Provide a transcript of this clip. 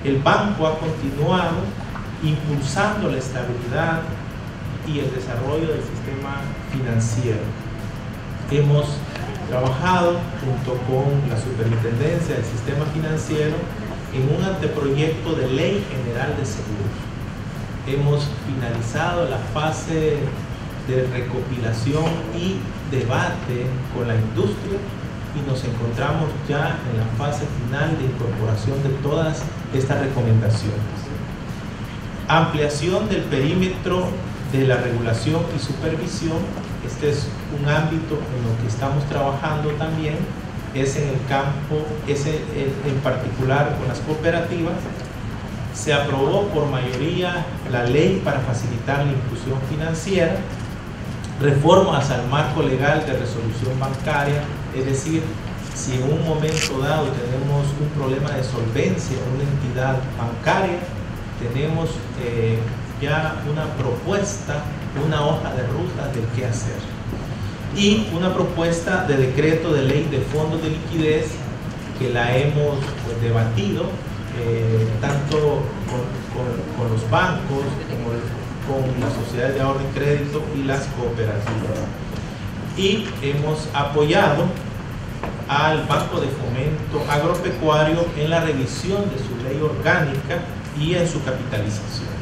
el banco ha continuado impulsando la estabilidad y el desarrollo del sistema financiero. Hemos trabajado junto con la Superintendencia del Sistema Financiero en un anteproyecto de Ley General de Seguros. Hemos finalizado la fase de recopilación y debate con la industria y nos encontramos ya en la fase final de incorporación de todas estas recomendaciones. Ampliación del perímetro de la regulación y supervisión. Este es un ámbito en lo que estamos trabajando también, es en el campo, en particular con las cooperativas. Se aprobó por mayoría la ley para facilitar la inclusión financiera, reformas al marco legal de resolución bancaria, es decir, si en un momento dado tenemos un problema de solvencia en una entidad bancaria, tenemos ya una propuesta, una hoja de ruta del qué hacer. Y una propuesta de decreto de ley de fondos de liquidez que la hemos debatido tanto con los bancos como con las sociedades de ahorro y crédito y las cooperativas. Y hemos apoyado al Banco de Fomento Agropecuario en la revisión de su ley orgánica y en su capitalización.